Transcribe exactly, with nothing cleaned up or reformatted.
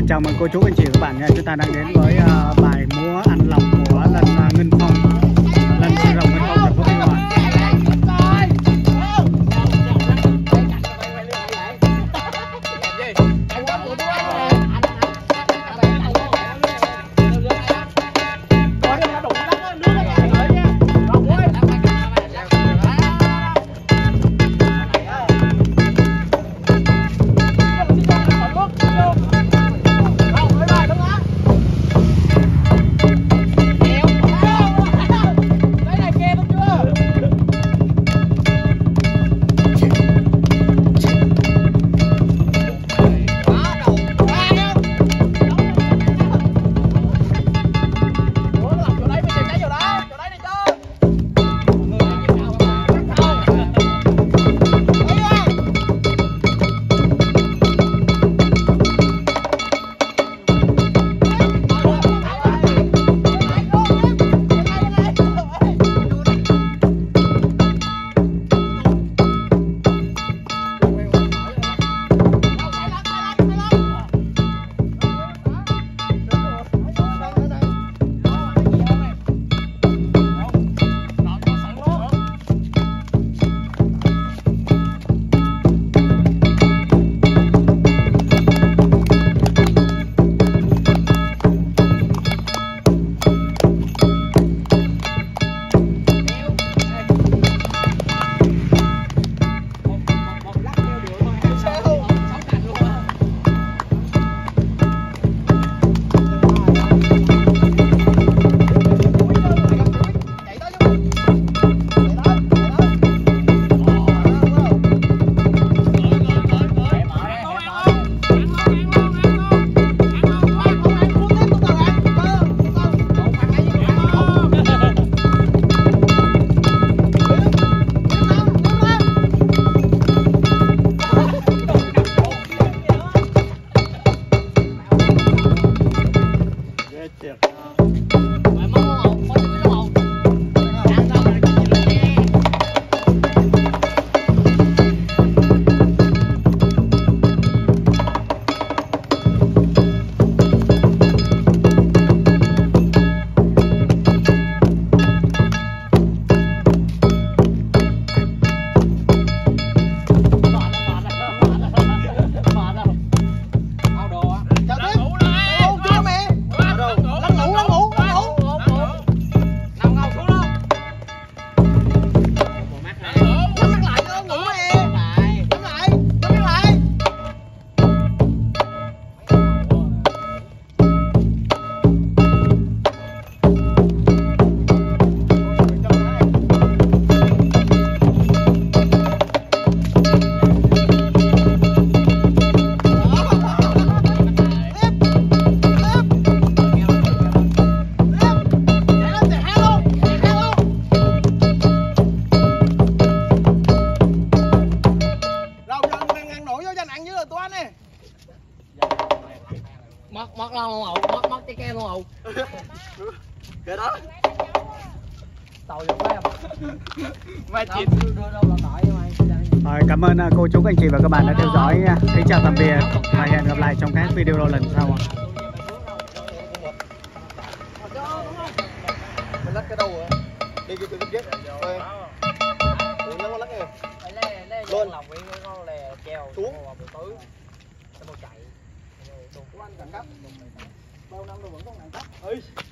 chào mừng cô chú anh chị và các bạn nha. Chúng ta đang đến với uh, bài múa ăn lòng của lần uh, Ngân Phong, lần sư rồng Ngân Phong thành phố Biên Hòa. mất mất lâu luôn hậu, mất mất cái kem luôn hậu. Cái đó tàu vô phải không? Mai chị đưa đâu là tỏi mày. Rồi, cảm ơn cô chú anh chị và các bạn đã theo dõi. Kính chào tạm biệt và hẹn gặp lại trong các video lần sau. Mình lắc cái đâu rồi? Đi cái cái ghế. Nó lắc kìa. Lên lòng cái con lè treo xuống buổi tối. Nó chạy. Của anh đẳng cấp. Bao năm rồi vẫn còn đẳng cấp.